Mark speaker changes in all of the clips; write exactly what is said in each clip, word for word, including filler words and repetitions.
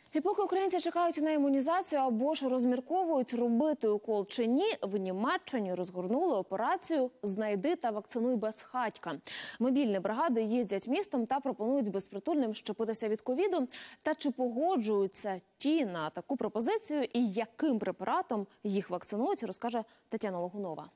Speaker 1: І поки українці чекають на імунізацію або ж розмірковують, робити укол чи ні, в Німеччині розгорнули операцію «Знайди та вакцинуй безхатька». Мобільні бригади їздять містом та пропонують безпритульним щепитися від ковіду. Та чи погоджуються ті на таку пропозицію і яким препаратом їх вакцинують, розкаже Тетяна Логунова.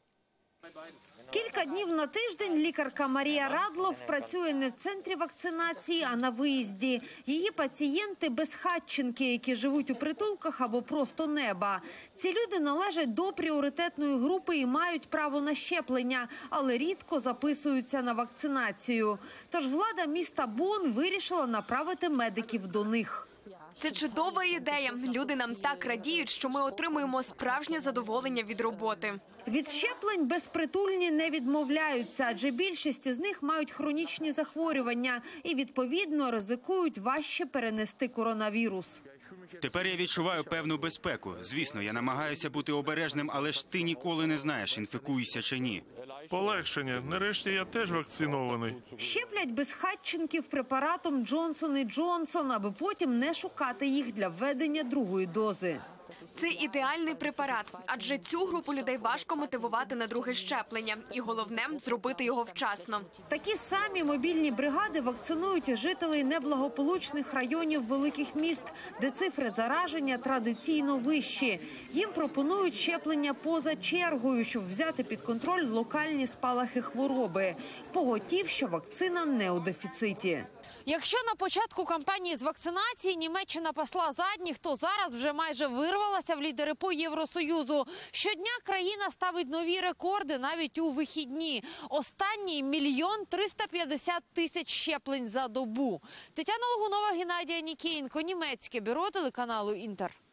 Speaker 2: Кілька днів на тиждень лікарка Марія Радлов працює не в центрі вакцинації, а на виїзді. Її пацієнти – безхатченки, які живуть у притулках або просто неба. Ці люди належать до пріоритетної групи і мають право на щеплення, але рідко записуються на вакцинацію. Тож влада міста Бонн вирішила направити медиків до них.
Speaker 3: Це чудова ідея. Люди нам так радіють, що ми отримуємо справжнє задоволення від роботи.
Speaker 2: Від щеплень безпритульні не відмовляються, адже більшість із них мають хронічні захворювання і, відповідно, ризикують важче перенести коронавірус.
Speaker 4: Тепер я відчуваю певну безпеку. Звісно, я намагаюся бути обережним, але ж ти ніколи не знаєш, інфікуєшся чи ні.
Speaker 5: Полегшення. Нарешті я теж вакцинований.
Speaker 2: Щеплять безхатченків препаратом Джонсон і Джонсон, аби потім не шукати їх для введення другої дози.
Speaker 3: Це ідеальний препарат, адже цю групу людей важко мотивувати на друге щеплення. І головне – зробити його вчасно.
Speaker 2: Такі самі мобільні бригади вакцинують жителей неблагополучних районів великих міст, де цифри зараження традиційно вищі. Їм пропонують щеплення поза чергою, щоб взяти під контроль локальні спалахи хвороби. Поготів, що вакцина не у дефіциті. Якщо на початку кампанії з вакцинації Німеччина пасла задніх, то зараз вже майже вирвалася в лідери по Євросоюзу. Щодня країна ставить нові рекорди навіть у вихідні. Останній – мільйон триста п'ятдесят тисяч щеплень за добу. Тетяна Логунова, Геннадій Нікієнко, Німецьке бюро телеканалу «Інтер».